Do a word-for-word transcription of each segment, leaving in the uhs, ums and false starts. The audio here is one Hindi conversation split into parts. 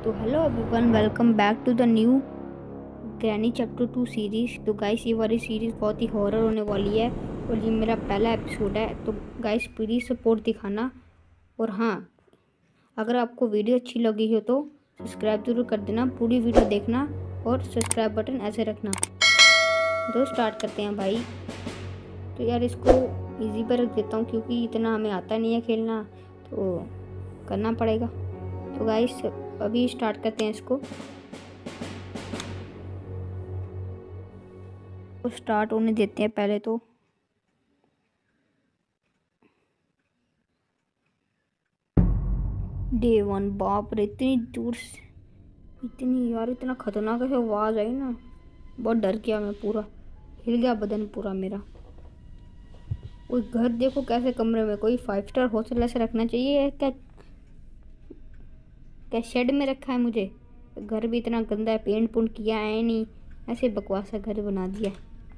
तो hello everyone, welcome back to the new granny chapter two series. तो गाइस ये वाली सीरीज़ बहुत ही हॉरर होने वाली है और ये मेरा पहला एपिसोड है। तो गाइस प्लीज़ सपोर्ट दिखाना। और हाँ, अगर आपको वीडियो अच्छी लगी हो तो सब्सक्राइब जरूर कर देना, पूरी वीडियो देखना और सब्सक्राइब बटन ऐसे रखना। तो स्टार्ट करते हैं भाई। तो यार इसको इजी पर रख देता हूँ क्योंकि इतना हमें आता नहीं है खेलना, तो करना पड़ेगा। तो गाइस अभी स्टार्ट करते हैं इसको। तो स्टार्ट होने देते हैं पहले तो। डे वन, बाप रे इतनी दूर से, इतनी यार इतना खतरनाक है आवाज़ आई ना, बहुत डर गया मैं, पूरा हिल गया बदन पूरा मेरा। कोई घर देखो कैसे कमरे में, कोई फाइव स्टार होटल ऐसे रखना चाहिए क्या? क्या शेड में रखा है मुझे? घर भी इतना गंदा है, पेंट पुंट किया है नहीं, ऐसे बकवास सा घर बना दिया।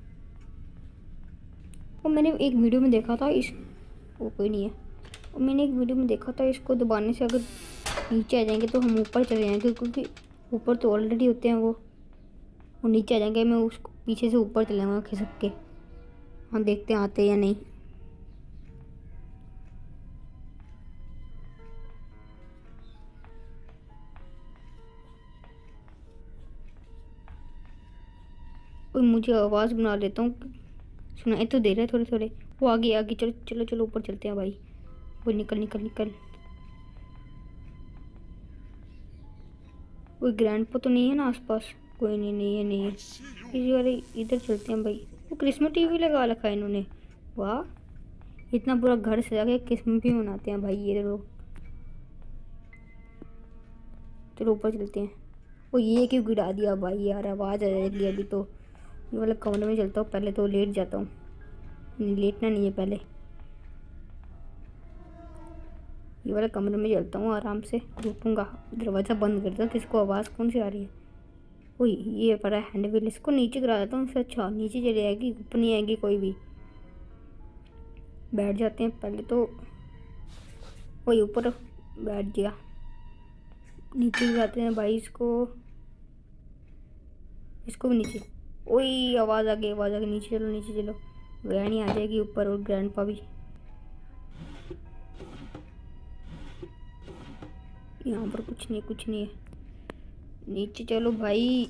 और मैंने एक वीडियो में देखा था इस वो कोई नहीं है और मैंने एक वीडियो में देखा था इसको दबाने से अगर नीचे आ जाएंगे तो हम ऊपर चले जाएंगे, क्योंकि ऊपर तो ऑलरेडी होते हैं वो वो नीचे आ जाएंगे। मैं उसको पीछे से ऊपर चले जाऊँगा खिसक के। हम देखते हैं आते या नहीं। और मुझे आवाज़ बना लेता हूँ, सुनाई तो दे रहा है थोड़े थोड़े। वो आगे आगे, चलो चलो चलो ऊपर चलते हैं भाई। वो निकल निकल निकल। कोई ग्रैंडपा तो नहीं है ना आसपास? कोई नहीं, नहीं है नहीं है। इसी वाले इधर चलते हैं भाई। वो क्रिसमस टीवी लगा रखा है इन्होंने, वाह। इतना पूरा घर सजा के क्रिसमस भी मनाते हैं भाई ये लोग। चलो ऊपर चलते हैं। वो ये क्यों गिरा दिया भाई यार, आवाज़ आ जाएगी अभी तो। ये वाला कमरे में चलता हूँ पहले, तो लेट जाता हूँ। नहीं लेटना नहीं है, पहले ये वाला कमरे में चलता हूँ आराम से, रुकूंगा। दरवाज़ा बंद कर दो, किसको आवाज़ कौन सी आ रही है? वही ये पड़ा है हैंड व्हील, इसको नीचे गिरा देता हूँ फिर। अच्छा नीचे चली आएगी, ऊपर नहीं आएगी कोई भी। बैठ जाते हैं पहले तो। वही ऊपर बैठ गया, नीचे गिराते हैं भाई इसको। इसको भी नीचे। ओई आवाज़ आ गई, आवाज़ आ गई। नीचे चलो नीचे चलो, ग्रैनी आ जाएगी ऊपर और ग्रैंडपा भी। यहाँ पर कुछ नहीं, कुछ नहीं है। नीचे चलो भाई।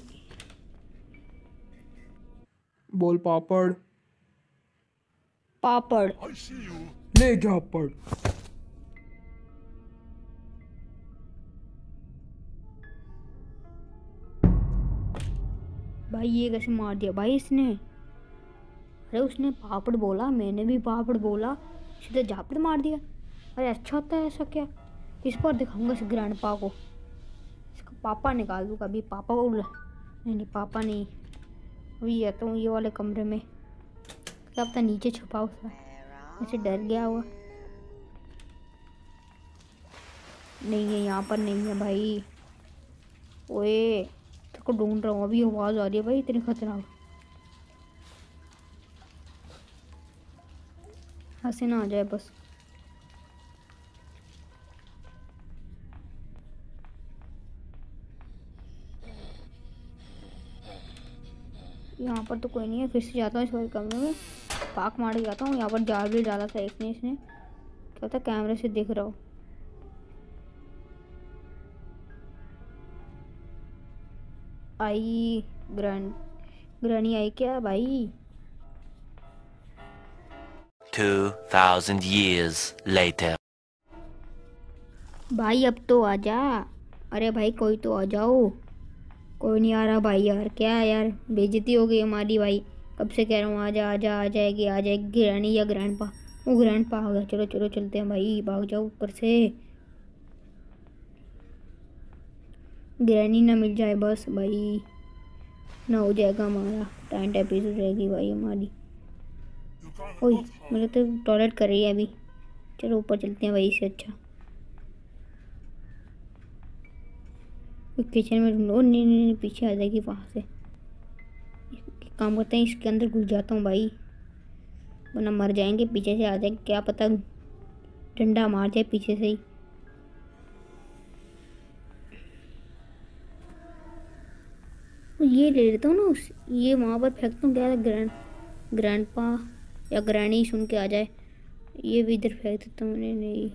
बोल पापड़। पापड़ ले जा पड़। भाई ये कैसे मार दिया भाई इसने? अरे उसने पापड़ बोला, मैंने भी पापड़ बोला, सीधा झापड़ मार दिया। अरे अच्छा होता है ऐसा क्या? इस बार दिखाऊंगा इस ग्रैंडपा को। इसका पापा निकाल दूंगा अभी। पापा को नहीं नहीं, पापा नहीं। अभी आता हूँ ये वाले कमरे में। क्या पता नीचे छुपा हुआ, ऐसे डर गया हुआ। नहीं है यहाँ पर, नहीं है भाई। ओए तेरे को ढूंढ रहा हूँ, अभी आवाज़ आ रही है भाई इतनी खतरनाक। हंसे ना आ जाए बस। यहाँ पर तो कोई नहीं है। फिर से जाता हूँ इस वाले कमरे में, पाक मार के जाता हूँ। यहाँ पर जाल भी डाला था एक ने, इसने क्या था, कैमरे से दिख रहा हो। आई ग्रैंड ग्रैनी आई क्या भाई? Two thousand years later. भाई अब तो आ जा। अरे भाई कोई तो आ जाओ। कोई नहीं आ रहा भाई यार, क्या है यार, बेइज्जती हो गई हमारी भाई। कब से कह रहा हूँ आजा आजा, आ जाएगी आ जाएगी ग्रैनी या ग्रैंडपा। वो ग्रैंडपा आ गया। चलो चलो चलते हैं भाई, भाग जाओ ऊपर से। ग्रैनी ना मिल जाए बस भाई, ना हो जाएगा हमारा टाइम टैपीस हो जाएगी भाई हमारी। ओए मेरे तो टॉयलेट कर रही है अभी। चलो ऊपर चलते हैं भाई, इससे अच्छा किचन में ढूंढो। नहीं, नहीं नहीं पीछे आ जाएगी वहाँ से। एक काम करते हैं, इसके अंदर घुस जाता हूँ भाई, वरना मर जाएंगे। पीछे से आ जाएंगे, क्या पता डंडा मार जाए पीछे से ही। ये ले लेता हूँ ना, उस ये वहाँ पर फेंकता हूँ, क्या ग्रैंड ग्रैंड पा या ग्रैनी सुन के आ जाए। ये भी इधर फेंक देता हूँ। नहीं नहीं,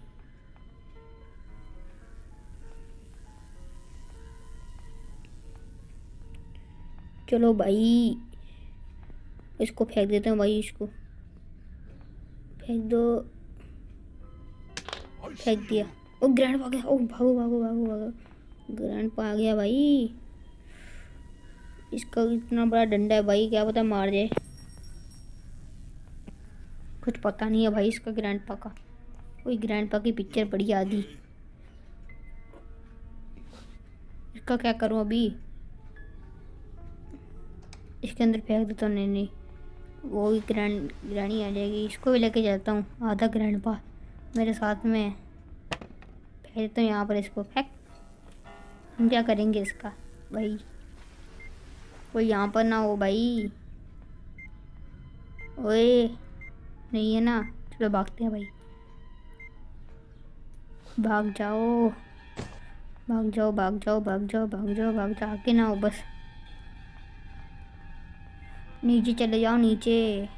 चलो भाई इसको फेंक देते हैं भाई, इसको फेंक दो। फेंक दिया। ओ ग्रैंड पा गया। ओ भागो भागो भागो भागो, ग्रैंड पा आ गया भाई। इसका इतना बड़ा डंडा है भाई, क्या पता मार जाए। कुछ पता नहीं है भाई इसका ग्रैंडपा का। कोई ग्रैंडपा की पिक्चर पड़ी आधी। इसका क्या करूं अभी? इसके अंदर फेंक देता हूँ। नहीं नहीं, वो भी ग्रैंड ग्रैनी आ जाएगी। इसको भी लेके जाता हूँ, आधा ग्रैंडपा मेरे साथ में। फेंक देता हूँ यहाँ पर, इसको फेंक। हम क्या करेंगे इसका भाई? कोई यहाँ पर ना हो भाई। ओए नहीं है ना, चलो भागते हैं भाई। भाग जाओ भाग जाओ भाग जाओ भाग जाओ भाग जाओ भाग जाओ, आके ना हो बस। नीचे चले जाओ, नीचे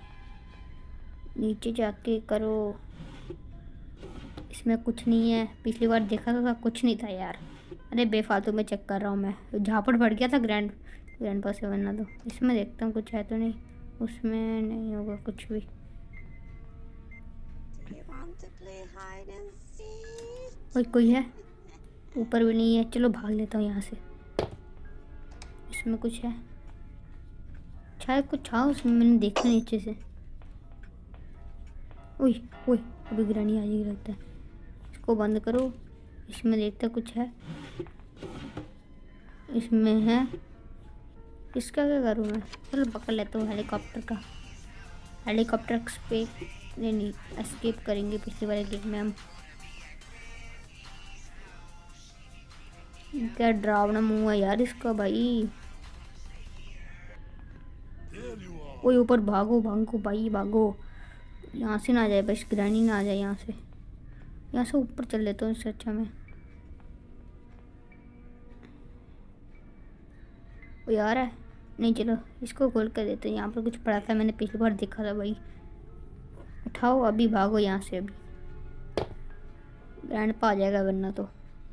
नीचे जाके करो। इसमें कुछ नहीं है, पिछली बार देखा था, था कुछ नहीं था यार। अरे बेफालतू में चेक कर रहा हूँ मैं, झापड़ पड़ गया था ग्रैंड ग्रैंड पास से बनना। तो इसमें देखता हूँ कुछ है तो नहीं, उसमें नहीं होगा कुछ भी। कोई कोई है ऊपर भी नहीं है, चलो भाग लेता हूँ यहाँ से। इसमें कुछ है शायद, कुछ था उसमें, मैंने देखा नीचे से। ओए ओए अभी ग्रैनी आ जाएगी लगता है। इसको बंद करो, इसमें देखते कुछ है। इसमें है, इसका क्या करूँ मैं? चलो पकड़ लेता हूँ हेलीकॉप्टर का। हेलीकॉप्टर पे नहीं नहीं एस्केप करेंगे पिछले वाले गेम में हम। क्या डरावना मुंह है यार इसका भाई। ओए ऊपर भागो भागो भाई भागो, यहाँ से ना आ जाए बस, ग्रैनी ना आ जाए यहाँ से। यहाँ से ऊपर चल लेता हूँ इससे अच्छा मैं। वो यार है नहीं, चलो इसको खोल कर देते हैं। यहाँ पर कुछ पड़ा था, मैंने पिछली बार देखा था भाई। उठाओ अभी, भागो यहाँ से अभी, ग्रैंड पा आ जाएगा वरना तो।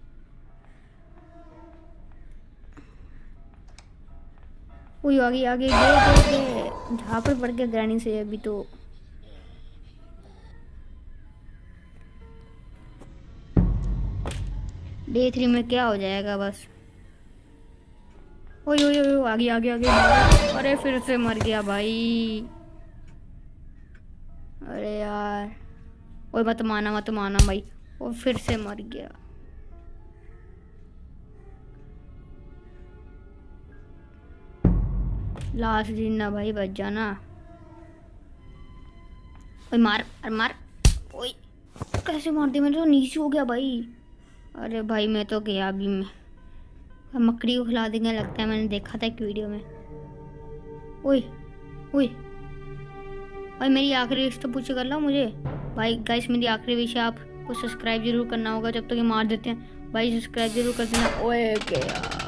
वही आगे आगे गए गए, झापड़ पड़ गया ग्रैनी से अभी तो। डे थ्री में क्या हो जाएगा बस। ओए ओए ओए आगे आगे आगे। अरे फिर से मर गया भाई। अरे यार, ओए मत माना मत माना भाई, वो फिर से मर गया। लास्ट दिन ना भाई, बच जाना। ओए मार अरे मार। ओए कैसे मार दिया मैंने, तो नीचे हो गया भाई। अरे भाई मैं तो गया अभी, मैं मकड़ी को खिला देंगे लगता है, मैंने देखा था एक वीडियो में। ओए ओए भाई मेरी आखिरी विश तो पूछे कर लो मुझे भाई। गाइस मेरी आखिरी विश है, आपको सब्सक्राइब जरूर करना होगा। जब तक ये मार देते हैं भाई, सब्सक्राइब जरूर कर देना। ओए क्या